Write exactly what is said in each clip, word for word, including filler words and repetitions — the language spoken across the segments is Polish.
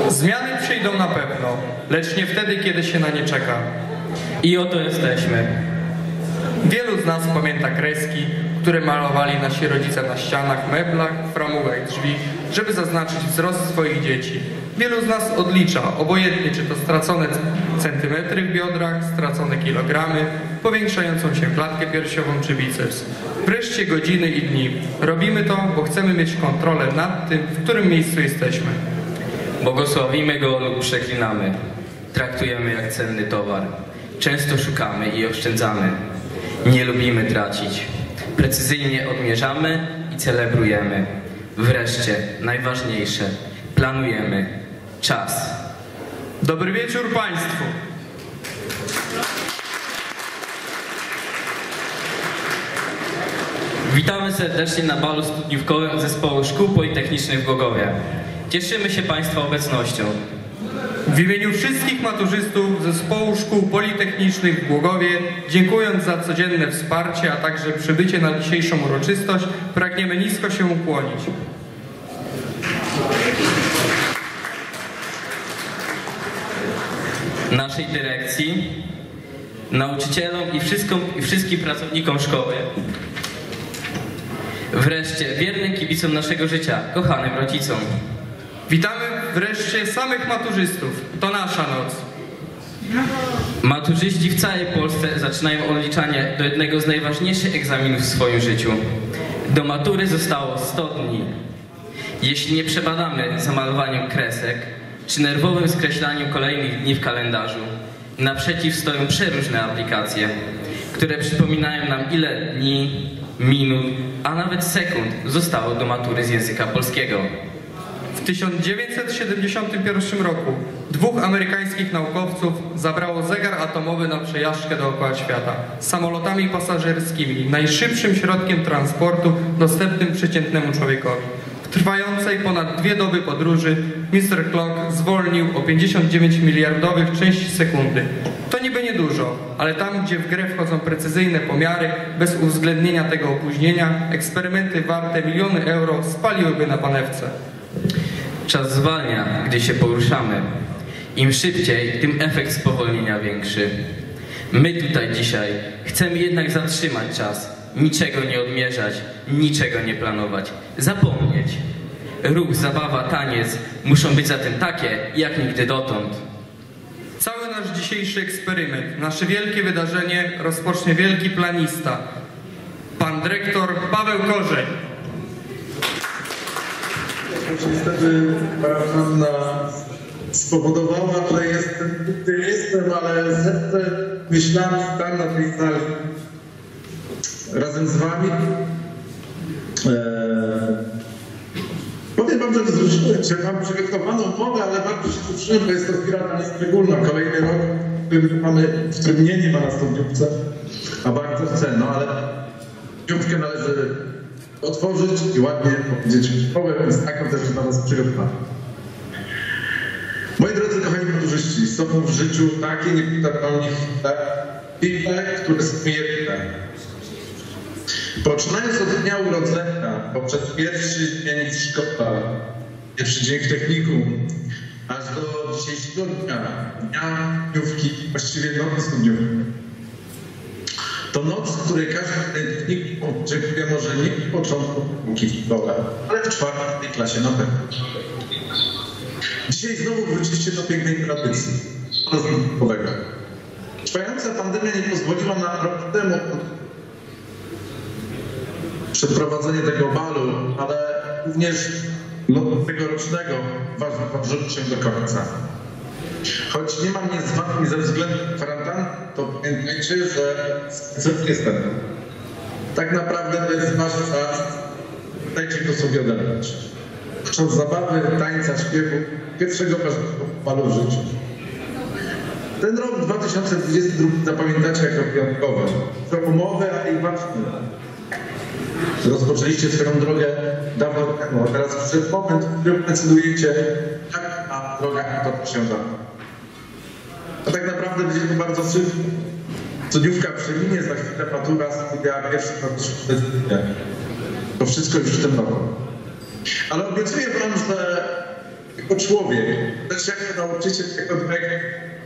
Zmiany przyjdą na pewno, lecz nie wtedy, kiedy się na nie czeka. I oto jesteśmy. Wielu z nas pamięta kreski, które malowali nasi rodzice na ścianach, meblach, framugach drzwi, żeby zaznaczyć wzrost swoich dzieci. Wielu z nas odlicza, obojętnie czy to stracone centymetry w biodrach, stracone kilogramy, powiększającą się klatkę piersiową czy biceps. Wreszcie godziny i dni. Robimy to, bo chcemy mieć kontrolę nad tym, w którym miejscu jesteśmy. Błogosławimy go lub przeklinamy. Traktujemy jak cenny towar. Często szukamy i oszczędzamy. Nie lubimy tracić. Precyzyjnie odmierzamy i celebrujemy. Wreszcie, najważniejsze, planujemy. Czas. Dobry wieczór Państwu. Witamy serdecznie na balu studniówkowym Zespołu Szkół Politechnicznych w Głogowie. Cieszymy się Państwa obecnością. W imieniu wszystkich maturzystów Zespołu Szkół Politechnicznych w Głogowie, dziękując za codzienne wsparcie, a także przybycie na dzisiejszą uroczystość, pragniemy nisko się ukłonić. Naszej dyrekcji, nauczycielom i, wszystkim, i wszystkim pracownikom szkoły. Wreszcie wiernym kibicom naszego życia, kochanym rodzicom. Witamy wreszcie samych maturzystów. To nasza noc. Maturzyści w całej Polsce zaczynają odliczanie do jednego z najważniejszych egzaminów w swoim życiu. Do matury zostało sto dni. Jeśli nie przebadamy zamalowaniem kresek, czy nerwowym skreślaniem kolejnych dni w kalendarzu, naprzeciw stoją przeróżne aplikacje, które przypominają nam, ile dni, minut, a nawet sekund zostało do matury z języka polskiego. W tysiąc dziewięćset siedemdziesiątym pierwszym roku dwóch amerykańskich naukowców zabrało zegar atomowy na przejażdżkę dookoła świata samolotami pasażerskimi, najszybszym środkiem transportu dostępnym przeciętnemu człowiekowi. W trwającej ponad dwie doby podróży mister Clock zwolnił o pięćdziesiąt dziewięć miliardowych części sekundy. To niby niedużo, ale tam, gdzie w grę wchodzą precyzyjne pomiary, bez uwzględnienia tego opóźnienia, eksperymenty warte miliony euro spaliłyby na panewce. Czas zwalnia, gdy się poruszamy. Im szybciej, tym efekt spowolnienia większy. My tutaj dzisiaj chcemy jednak zatrzymać czas, niczego nie odmierzać, niczego nie planować, zapomnieć. Ruch, zabawa, taniec muszą być zatem takie, jak nigdy dotąd. Cały nasz dzisiejszy eksperyment, nasze wielkie wydarzenie rozpocznie wielki planista, pan dyrektor Paweł Korzeń. Niestety kwarantanna spowodowała, że jestem, gdy jestem, ale serce myślami tam na tej sali razem z wami. Eee, powiem wam, że wzruszyłem się, mam przygotowaną mogę, ale bardzo się wzruszyłem, bo jest to chwila szczególna. Kolejny rok, w którym, mamy, w którym mnie nie ma na studniówce, a bardzo chcę, no ale studniówkę należy otworzyć i ładnie powiedzieć szkołę, więc taką też dla nas przygotowano. Moi drodzy kochani maturzyści, są w życiu takie niepowtarzalne chwile, które są jedne. Poczynając od dnia urodzenia, poprzez pierwszy dzień w szkole, pierwszy dzień w technikum, aż do dzisiejszego dnia, dnia dniówki, właściwie nocy studniówki. To noc, w której każdy technik oczekuje może nie w początku nauki w szkole, ale w czwartej klasie na pewno. Dzisiaj znowu wróciliście do pięknej tradycji, rozrywkowego. Trwająca pandemia nie pozwoliła na rok temu przeprowadzenie tego balu, ale również tegorocznego ważne podrzucić się do końca. Choć nie mam mnie z wami ze względu na kwarantanny, to pamiętajcie, że co jestem. Tak naprawdę to jest wasz czas, dajcie go sobie odebrać. Podczas zabawy, tańca, śpiewu, pierwszego balu w życiu. Ten rok dwa tysiące dwudziesty drugi zapamiętacie jako wyjątkowy. Przełomowy, a i ważny. Rozpoczęliście swoją drogę dawno temu, a teraz przyszedł moment, w którym decydujecie, jak ta droga toczy się dalej. A tak naprawdę będzie to bardzo szybko. Studniówka przeminie, za chwilę matura, studia, pierwszy decyzja. To wszystko już w tym roku. Ale obiecuję wam, że jako człowiek, też jako nauczyciel, jako dyrektor,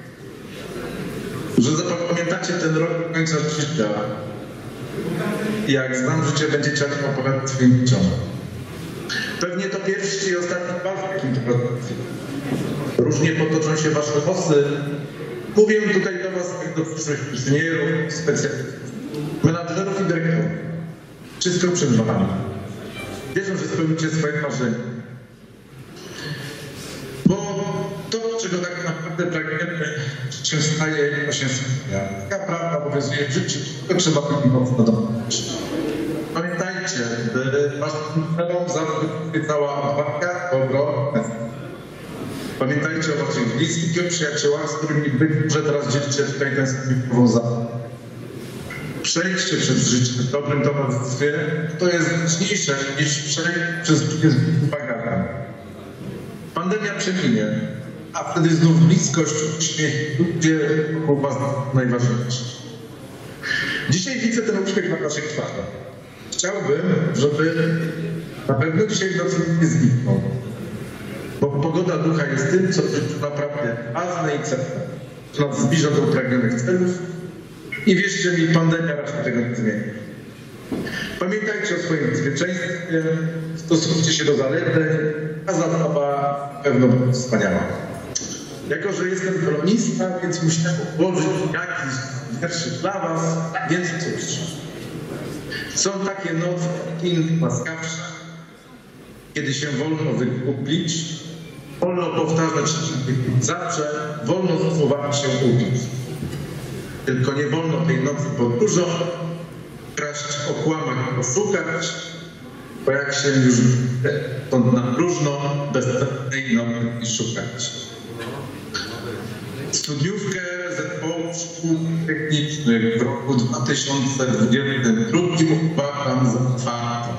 że zapamiętacie ten rok do końca życia. I jak znam życie, będziecie o tym opowiadać swoim dzieciom. Pewnie to pierwszy i ostatni bal, w jakim to pracujecie. Różnie potoczą się wasze losy. Mówię tutaj do was jak do przyszłych inżynierów, specjalistów, menadżerów i dyrektorów. Wszystko przed wami. Wierzę, że spełnicie swoje marzenia. Bo to, czego tak naprawdę pragniemy, się staje, to się spełnia. Taka prawda obowiązuje w życiu, to trzeba być mocno dokonać. Pamiętajcie, że waszym celom zawsze cała odwaga, dobro. Pamiętajcie o waszych bliskich i przyjaciołach, z którymi być może teraz dzielicie tutaj ten wspólnikową zabawę. Przejdźcie przez życie w dobrym towarzystwie, to jest ważniejsze niż przejść przez życie z bagażem. Pandemia przeminie, a wtedy znów bliskość, uśmiech, ludzie wokół was najważniejsze. Dzisiaj widzę ten uśmiech na waszych twarzach. Chciałbym, żeby na pewno dzisiaj w nocy nie zniknął. Bo pogoda ducha jest tym, co jest naprawdę ważne i cenne. To nas zbliża do upragnionych celów i wierzcie mi, pandemia raczej tego nie zmieni. Pamiętajcie o swoim bezpieczeństwie, stosujcie się do zaleceń, a zabawa na pewno będzie wspaniała. Jako że jestem polonista, więc musiałem ułożyć jakiś wierszy dla was, więc cóż. Są takie noce kin łaskawsze, kiedy się wolno wykupić, wolno powtarzać zawsze, wolno słowami się ubić. Tylko nie wolno tej nocy po dużo, kraść o kłamach, poszukać, bo jak się już to na próżno, bez tej nocy szukać. Studniówkę zespołu szkół technicznych w roku dwa tysiące dwudziestym drugim uważam za otwartą.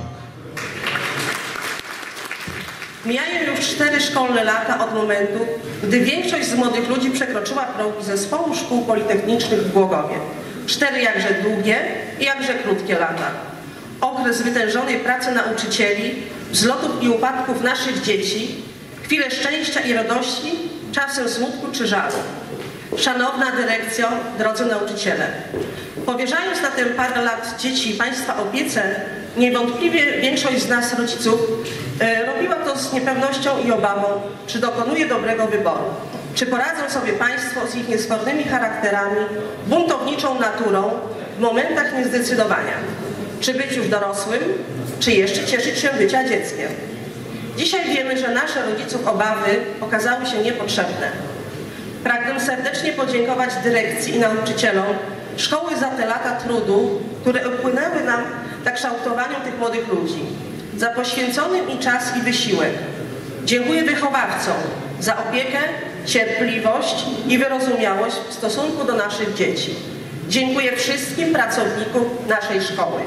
Mijają już cztery szkolne lata od momentu, gdy większość z młodych ludzi przekroczyła progi zespołu szkół politechnicznych w Głogowie. Cztery jakże długie i jakże krótkie lata. Okres wytężonej pracy nauczycieli, wzlotów i upadków naszych dzieci, chwile szczęścia i radości, czasem smutku czy żalu. Szanowna dyrekcjo, drodzy nauczyciele, powierzając na te parę lat dzieci i Państwa opiece, niewątpliwie większość z nas, rodziców, e, robiła to z niepewnością i obawą, czy dokonuje dobrego wyboru. Czy poradzą sobie Państwo z ich niesfornymi charakterami, buntowniczą naturą w momentach niezdecydowania? Czy być już dorosłym, czy jeszcze cieszyć się bycia dzieckiem? Dzisiaj wiemy, że nasze rodziców obawy okazały się niepotrzebne. Pragnę serdecznie podziękować dyrekcji i nauczycielom szkoły za te lata trudu, które upłynęły nam na kształtowaniu tych młodych ludzi, za poświęcony im czas i wysiłek. Dziękuję wychowawcom za opiekę, cierpliwość i wyrozumiałość w stosunku do naszych dzieci. Dziękuję wszystkim pracownikom naszej szkoły.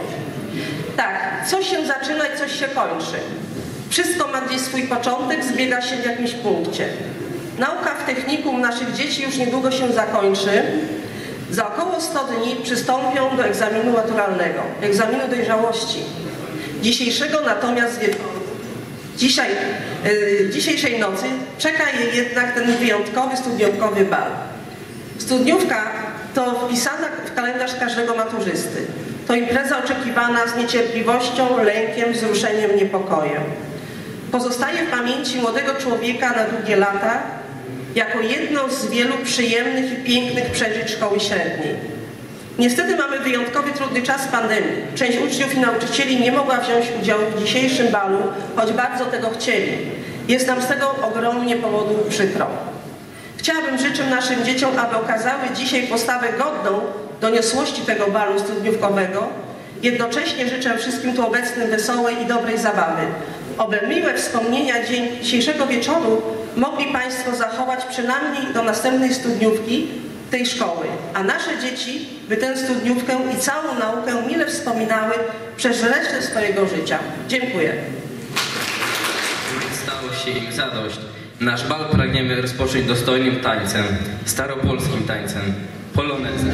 Tak, coś się zaczyna i coś się kończy. Wszystko ma gdzieś swój początek, zbiega się w jakimś punkcie. Nauka w technikum naszych dzieci już niedługo się zakończy. Za około sto dni przystąpią do egzaminu maturalnego, egzaminu dojrzałości. Dzisiejszego natomiast dzisiaj, yy, dzisiejszej nocy czeka je jednak ten wyjątkowy studniówkowy bal. Studniówka to wpisana w kalendarz każdego maturzysty. To impreza oczekiwana z niecierpliwością, lękiem, wzruszeniem, niepokojem. Pozostaje w pamięci młodego człowieka na długie lata jako jedno z wielu przyjemnych i pięknych przeżyć szkoły średniej. Niestety mamy wyjątkowy, trudny czas pandemii. Część uczniów i nauczycieli nie mogła wziąć udziału w dzisiejszym balu, choć bardzo tego chcieli. Jest nam z tego ogromnie powodów przykro. Chciałabym życzyć naszym dzieciom, aby okazały dzisiaj postawę godną doniosłości tego balu studniówkowego. Jednocześnie życzę wszystkim tu obecnym wesołej i dobrej zabawy. Oby miłe wspomnienia dzień dzisiejszego wieczoru mogli Państwo zachować przynajmniej do następnej studniówki tej szkoły, a nasze dzieci by tę studniówkę i całą naukę mile wspominały przez resztę swojego życia. Dziękuję. Stało się im zadość. Nasz bal pragniemy rozpocząć dostojnym tańcem, staropolskim tańcem, polonezem.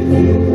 Thank you.